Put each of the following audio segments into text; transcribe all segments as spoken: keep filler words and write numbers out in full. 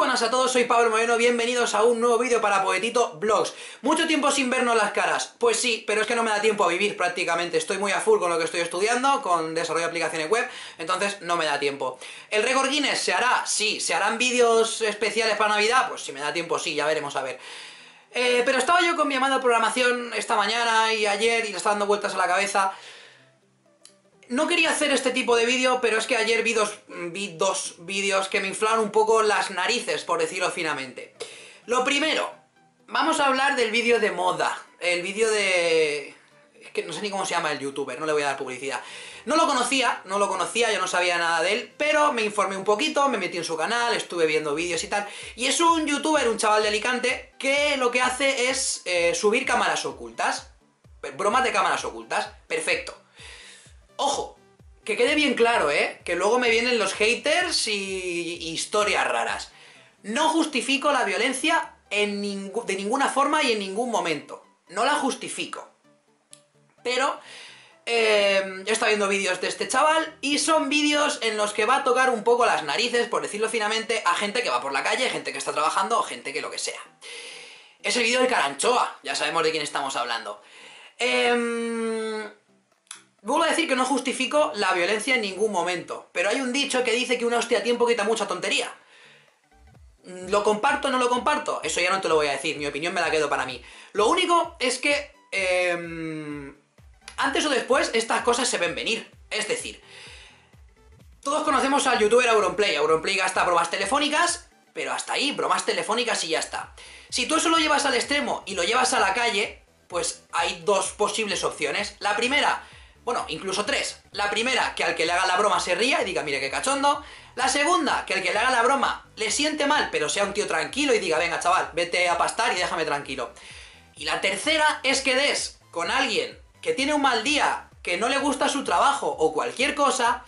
buenas a todos, soy Pablo Moreno, bienvenidos a un nuevo vídeo para Poetito Vlogs. Mucho tiempo sin vernos las caras, pues sí, pero es que no me da tiempo a vivir prácticamente, estoy muy a full con lo que estoy estudiando, con desarrollo de aplicaciones web, entonces no me da tiempo. ¿El récord Guinness se hará? Sí. ¿Se harán vídeos especiales para Navidad? Pues si me da tiempo sí, ya veremos a ver. Eh, pero estaba yo con mi amada programación esta mañana y ayer y le estaba dando vueltas a la cabeza. No quería hacer este tipo de vídeo, pero es que ayer vi dos, vi dos vídeos que me inflaron un poco las narices, por decirlo finamente. Lo primero, vamos a hablar del vídeo de moda, el vídeo de... es que no sé ni cómo se llama el youtuber, no le voy a dar publicidad. No lo conocía, no lo conocía, yo no sabía nada de él, pero me informé un poquito, me metí en su canal, estuve viendo vídeos y tal, y es un youtuber, un chaval de Alicante, que lo que hace es eh, subir cámaras ocultas, bromas de cámaras ocultas, perfecto. Ojo, que quede bien claro, ¿eh? Que luego me vienen los haters y, y historias raras. No justifico la violencia en ningú, de ninguna forma y en ningún momento. No la justifico. Pero eh, he estado viendo vídeos de este chaval y son vídeos en los que va a tocar un poco las narices, por decirlo finamente, a gente que va por la calle, gente que está trabajando o gente que lo que sea. Es el vídeo de Karanchoa, ya sabemos de quién estamos hablando. Eh... Vuelvo a decir que no justifico la violencia en ningún momento, pero hay un dicho que dice que una hostia a tiempo quita mucha tontería. ¿Lo comparto o no lo comparto? Eso ya no te lo voy a decir, mi opinión me la quedo para mí. Lo único es que eh, antes o después estas cosas se ven venir. Es decir, todos conocemos al youtuber Auronplay. Auronplay gasta bromas telefónicas, pero hasta ahí, bromas telefónicas y ya está. Si tú eso lo llevas al extremo y lo llevas a la calle, pues hay dos posibles opciones. La primera... bueno, incluso tres. La primera, que al que le haga la broma se ría y diga, mire qué cachondo. La segunda, que al que le haga la broma le siente mal, pero sea un tío tranquilo y diga, venga chaval, vete a pastar y déjame tranquilo. Y la tercera es que des con alguien que tiene un mal día, que no le gusta su trabajo o cualquier cosa,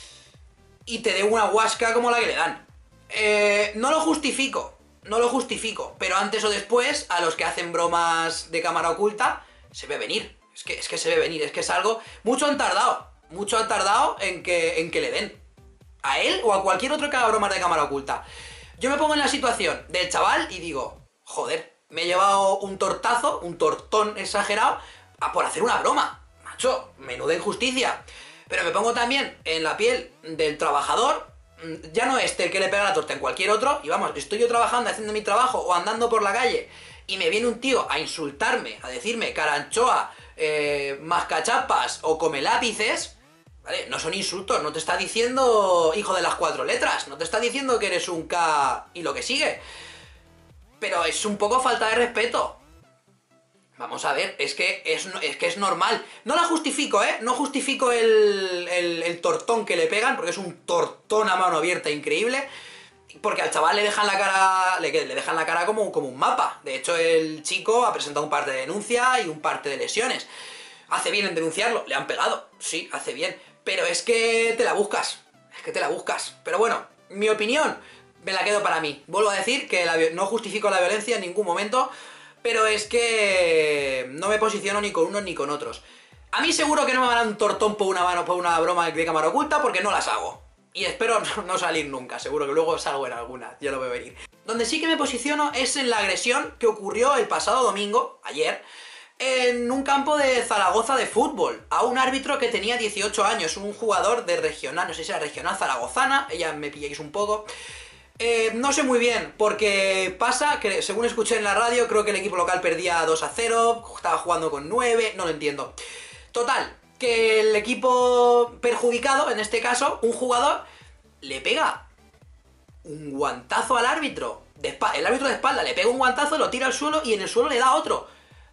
y te dé una huasca como la que le dan. Eh, no lo justifico, no lo justifico, pero antes o después, a los que hacen bromas de cámara oculta, se ve venir. Es que, es que se ve venir, es que es algo... Mucho han tardado, mucho han tardado en que, en que le den. A él o a cualquier otro que haga bromas de cámara oculta. Yo me pongo en la situación del chaval y digo, joder, me he llevado un tortazo, un tortón exagerado, a por hacer una broma. Macho, menuda injusticia. Pero me pongo también en la piel del trabajador, ya no este el que le pega la torta en cualquier otro, y vamos, estoy yo trabajando, haciendo mi trabajo o andando por la calle, y me viene un tío a insultarme, a decirme Karanchoa, eh, mascachapas o come lápices, ¿vale? No son insultos, no te está diciendo hijo de las cuatro letras, no te está diciendo que eres un K y lo que sigue. Pero es un poco falta de respeto. Vamos a ver, es que es, es que es normal. No la justifico, ¿eh? No justifico el, el, el tortón que le pegan, porque es un tortón a mano abierta increíble. Porque al chaval le dejan la cara le, le dejan la cara como, como un mapa. De hecho, el chico ha presentado un parte de denuncia y un parte de lesiones. Hace bien en denunciarlo, le han pegado, sí, hace bien. Pero es que te la buscas, es que te la buscas. Pero bueno, mi opinión me la quedo para mí. Vuelvo a decir que la, no justifico la violencia en ningún momento, pero es que no me posiciono ni con unos ni con otros. A mí seguro que no me van a dar un tortón por una, mano, por una broma de cámara oculta porque no las hago. Y espero no salir nunca, seguro que luego salgo en alguna, ya lo veo venir. Donde sí que me posiciono es en la agresión que ocurrió el pasado domingo, ayer, en un campo de Zaragoza de fútbol, a un árbitro que tenía dieciocho años, un jugador de regional, no sé si era regional zaragozana, ella me pilláis un poco. Eh, no sé muy bien, porque pasa que según escuché en la radio, creo que el equipo local perdía dos a cero, estaba jugando con nueve, no lo entiendo. Total, que el equipo perjudicado, en este caso, un jugador, le pega un guantazo al árbitro. De espalda, el árbitro de espalda le pega un guantazo, lo tira al suelo y en el suelo le da otro.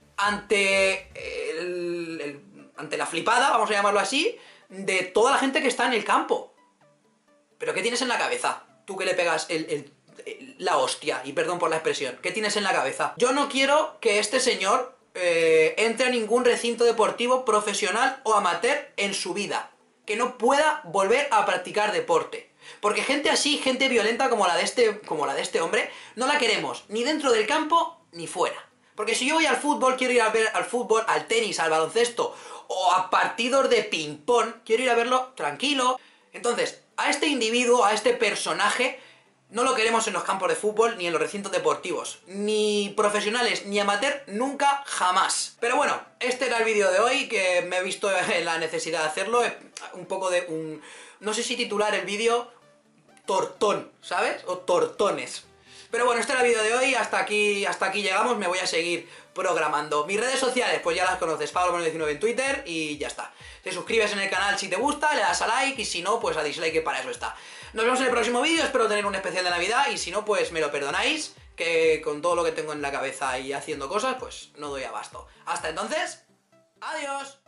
Ante, el, el, ante la flipada, vamos a llamarlo así, de toda la gente que está en el campo. ¿Pero qué tienes en la cabeza? Tú que le pegas el, el, el, la hostia, y perdón por la expresión. ¿Qué tienes en la cabeza? Yo no quiero que este señor... Eh, entre a ningún recinto deportivo profesional o amateur en su vida, que no pueda volver a practicar deporte, porque gente así, gente violenta como la de este, como la de este hombre, no la queremos ni dentro del campo ni fuera. Porque si yo voy al fútbol, quiero ir a ver al fútbol, al tenis, al baloncesto o a partidos de ping pong, quiero ir a verlo tranquilo. Entonces, a este individuo, a este personaje, No lo queremos en los campos de fútbol ni en los recintos deportivos. Ni profesionales ni amateur, nunca, jamás. Pero bueno, este era el vídeo de hoy, que me he visto en la necesidad de hacerlo. Un poco de un... no sé si titular el vídeo tortón, ¿sabes? O tortones. Pero bueno, este era el vídeo de hoy, hasta aquí, hasta aquí llegamos, me voy a seguir programando. Mis redes sociales, pues ya las conoces, Pablo Moreno diecinueve en Twitter y ya está. Te suscribes en el canal si te gusta, le das a like y si no, pues a dislike, que para eso está. Nos vemos en el próximo vídeo, espero tener un especial de Navidad y si no, pues me lo perdonáis, que con todo lo que tengo en la cabeza y haciendo cosas, pues no doy abasto. Hasta entonces, adiós.